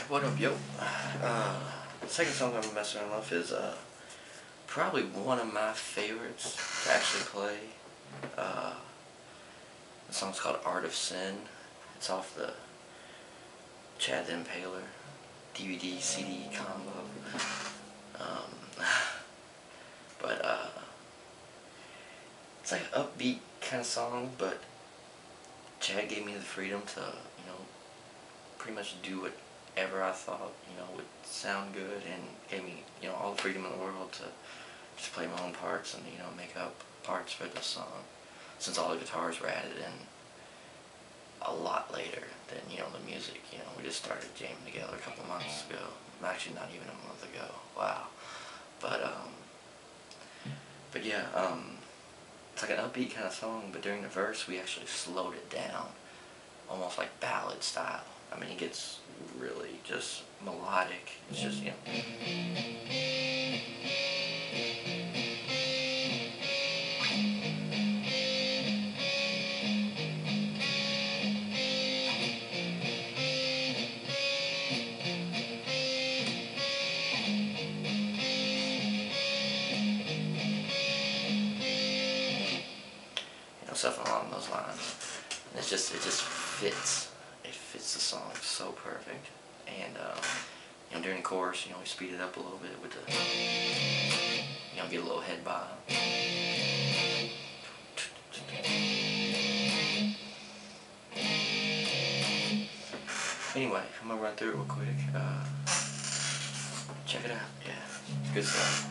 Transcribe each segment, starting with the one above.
What up, yo? The second song I'm messing around with is probably one of my favorites to actually play. The song's called Art of Sin. It's off the Chad the Impaler DVD CD combo. But it's like an upbeat kind of song, but Chad gave me the freedom to, pretty much do whatever I thought, would sound good, and gave me, all the freedom in the world to just play my own parts and, make up parts for the song. Since all the guitars were added in a lot later than, the music, we just started jamming together a couple months ago. Actually, not even a month ago. Wow. But yeah, it's like an upbeat kind of song, but during the verse, we actually slowed it down, almost like ballad style. I mean, it gets really just melodic. It's just, stuff along those lines. And it just fits. It fits the song so perfect. And during the chorus, we speed it up a little bit with the, get a little head bob. Anyway, I'm gonna run through it real quick. Check it out. Yeah, good stuff.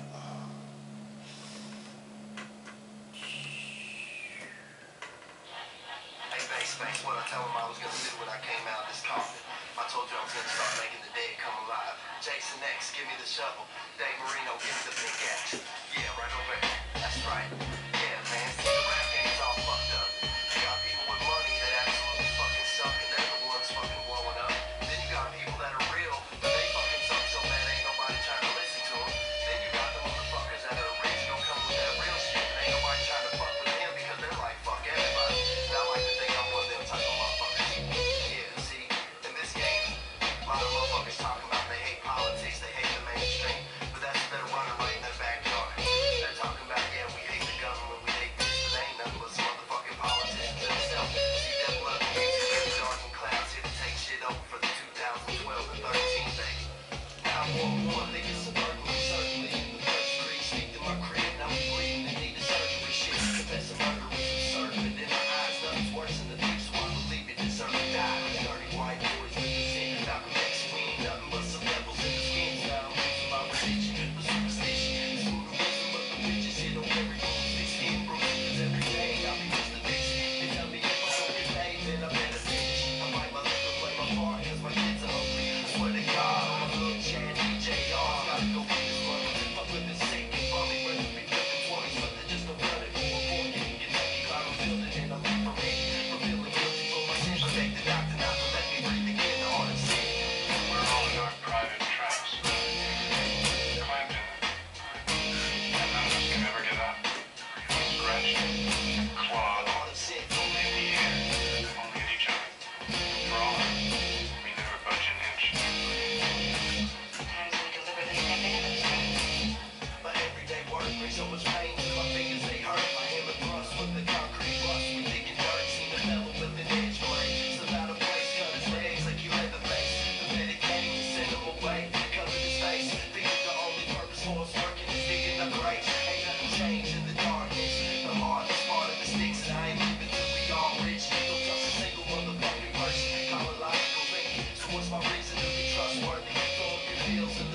Space, what I tell him I was gonna do when I came out of this coffin. I told you I was gonna start making the dead come alive. Jason X, give me the shovel. Dave Marino, give me the pickaxe. Yeah, right over there. That's right. Yeah, man, see, the rap game's all fucked up. You got people with money that absolutely fucking suck, and they're the ones fucking blowing up. Then you got people that are real, but they fucking suck so bad ain't nobody trying to listen to them. Then you got the motherfuckers that are original, come with that real shit, and ain't nobody trying to fuck with them because they're like, fuck everybody. And I like to think I'm one of them type of motherfuckers. Yeah, see, in this game, a lot of motherfuckers talking about they hate politics, they hate the mainstream, but that's they're running right in their backyard. They're talking about, yeah, we hate the government, we hate this, but they ain't nothing but some motherfucking politicians themselves. See, that blood music in the dark and clouds here to take shit over for the 2012 and 13, baby. Now I'm one they get suburban, certainly in the first degree. Sneak to my crib, now I'm bleeding and need a surgery. Shit, confess a murder is absurd, but in my eyes, nothing's worse than the thief, so I believe it deserve to die. Dirty white boys with the sin about the next queen, nothing but some devils in the skin. So I don't lose my religion, but superstition. It's voodooism, but the witches hit on every move. They skin bruises every day, I'll be just a bitch. They tell me if I don't get paid, then I better bitch. I might my live to play my part, cause my kids are hungry. I swear to God, I'm a little Chad DJ, y'all. Gotta go get this money. Fuck with this sick and funny, rather be flipping 20s, but they just don't run it. Who avoid it in Kentucky, cloud and building, and I'm in for me. For feeling guilty for my sins, I beg the doctor not to let me breathe again, the heart of sin. We're all in our private traps. Clamped in it. And none of us can ever get up. Scratched, clawed, The heart of sin. only in the air, only at each other. For all that, we never budge an inch. Sometimes we deliberately step into those traps. My everyday work brings so much pain to my fingers, they hurt. My hammer thrust with the concrete rust. We digging dirt, seen the metal with an edge blade. Slip out of place, cut his legs like you had the face. The medic came to send him away, covered his face. Figured the only purpose for us working is digging up graves. Ain't nothing changed in the darkness. The hardest part of the sticks, and I ain't leaving till we all rich. Don't trust a single motherfucking person. Call it logical thinking. So what's my reason to be trustworthy? Throw up your bills in the